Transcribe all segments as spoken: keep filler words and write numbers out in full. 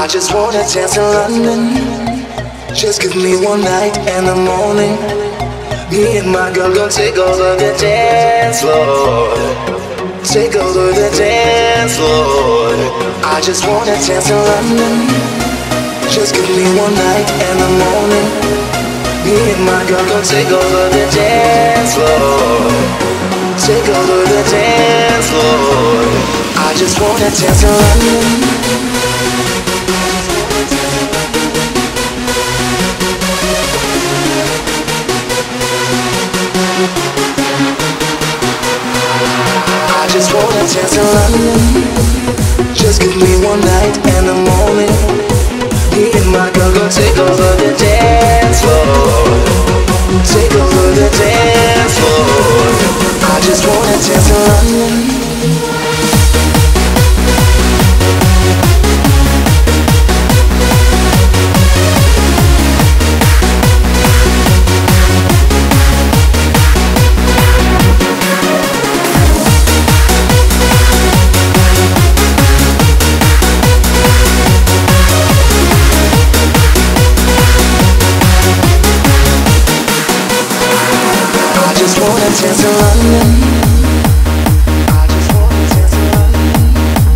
just wanna dance in London. Just give me one night in the morning. Me and my girl gon' take over the dance floor. Take over the dance floor. I just wanna dance in London. Just give me one night in the morning. Me and my girl gon' take over the dance floor. Take over the dance floor. I just wanna dance in London. I just wanna dance in London. Just give me one night in the morning. Me and my girl gon' take over the dance floor. Take over the dance floor. I just wanna dance in London. Dance in London. I just wanna dance in London.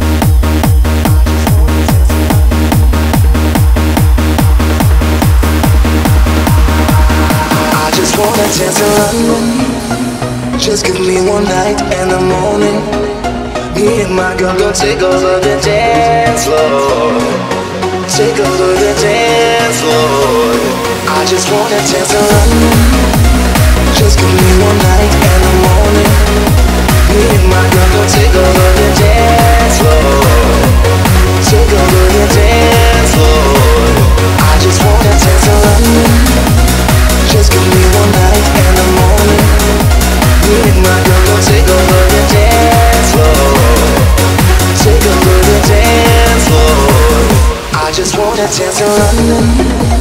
I just wanna dance in London. Just give me one night in the morning. Me and my girl gon' take over the dance floor. Take over the dance floor. I just wanna dance in London. Just give me one night in the morning. Me and my girl gon' take over the dance floor. Take over the dance floor. I just wanna dance in London. Just give me one night in the morning. Me and my girl gon' take over the dance floor. Take over the dance floor. I just wanna dance in London.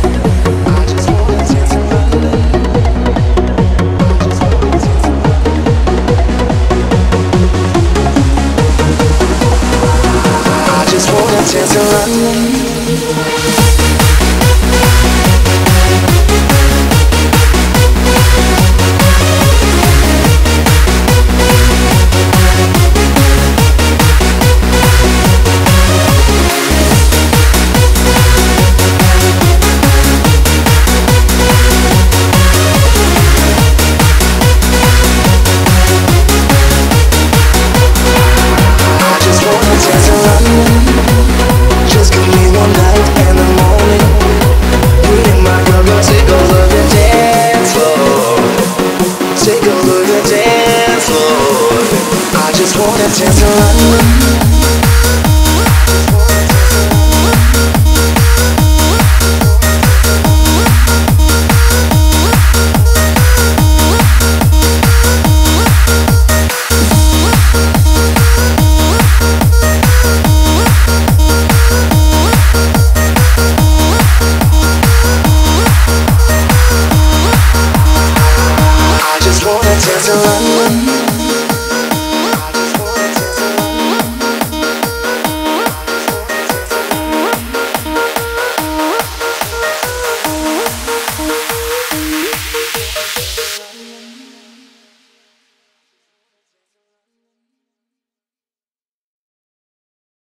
Dance in London. I just wanna dance in London. Just give me one night in the morning. Me and my girl gon' take over the dance floor. Take over the dance floor. I just wanna dance in London.